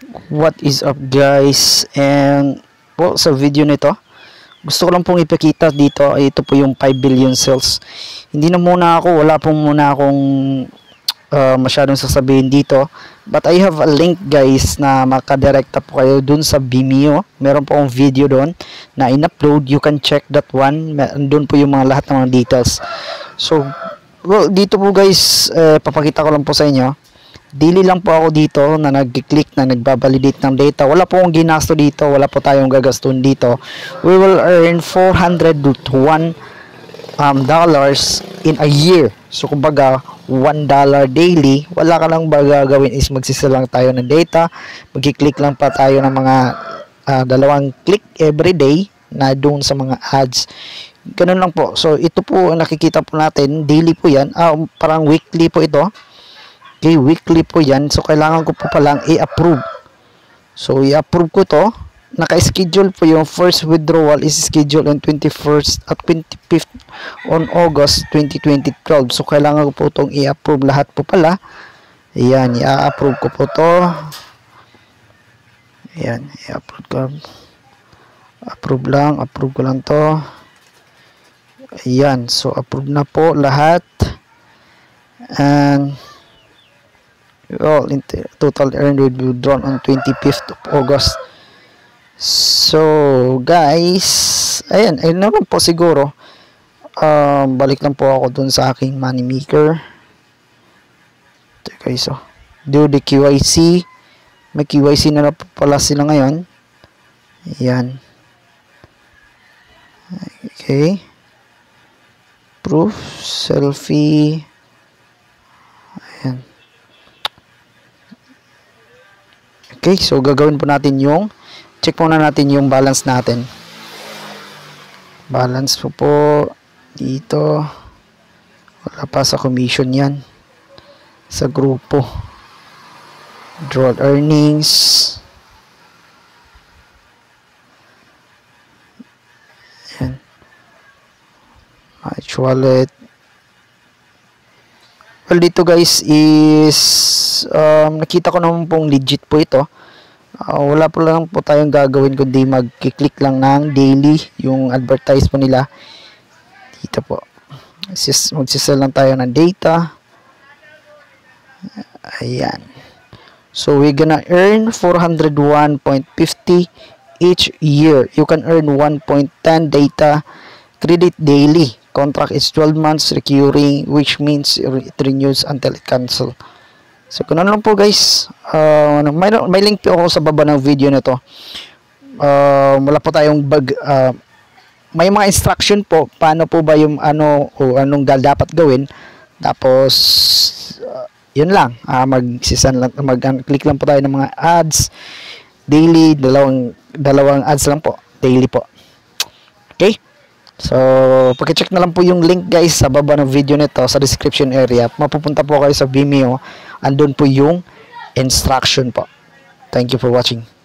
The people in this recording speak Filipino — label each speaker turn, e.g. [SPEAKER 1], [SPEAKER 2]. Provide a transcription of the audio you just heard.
[SPEAKER 1] What is up guys, and po sa video nito gusto ko lang pong ipakita dito ay ito po yung 5 billion sales. Hindi na muna ako, wala pong muna akong masyadong sasabihin dito, but I have a link guys na makadirekta po kayo dun sa Vimeo. Meron po akong video doon na in-upload, you can check that one. Doon po yung mga lahat ng mga details. So well, dito po guys, papakita ko lang po sa inyo. Daily lang po ako dito na nag-click na nagbabalidate ng data. Wala po akong ginasto dito. Wala po tayong gagaston dito. We will earn $401 in a year. So kumbaga, $1 daily. Wala ka lang gagawin is magsisell lang tayo ng data. Mag-click lang pa tayo ng mga dalawang click every day na doon sa mga ads. Ganun lang po. So ito po nakikita po natin. Daily po yan. Parang weekly po ito. Okay, weekly po yan. So, kailangan ko po palang i-approve. So, i-approve ko to. Naka-schedule po yung first withdrawal is scheduled on 21st at 25th on August 2012. So, kailangan ko po itong i-approve lahat po pala. Ayan, i-approve ko po to. Ayan, i-approve ko. Approve ko lang to. Ayan, so approve na po lahat. And well, total earned will be withdrawn on 25th of August. So guys, ayan naman po siguro. Balik lang po ako dun sa aking money maker. Okay, so do the QIC. May QIC na pala sila ngayon. Ayan. Okay. Proof, selfie. Ayan. Okay, so gagawin po natin yung check muna natin yung balance natin. Balance po dito. Wala pa sa commission yan. Sa grupo. Draw earnings. Yan. Match wallet. Well, dito guys is nakita ko naman pong legit po ito. Wala po lang po tayong gagawin kundi mag-click lang ng daily yung advertise po nila. Dito po. Magsisell lang tayo ng data. Ayan. So, we're gonna earn 401.50 each year. You can earn 1.10 data credit daily. Contract is 12 months recurring, which means it renews until it cancel. So, ganun lang po guys. May link po ako sa baba ng video na to. Wala po tayong may mga instruction po paano po ba yung anong dapat gawin. Tapos yun lang. Mag-click lang po tayo ng mga ads daily, dalawang ads lang po daily po. Okay? So, paki-check na lang po yung link guys sa baba ng video nito sa description area. Mapupunta po kayo sa Vimeo. Andun po yung instruction po. Thank you for watching.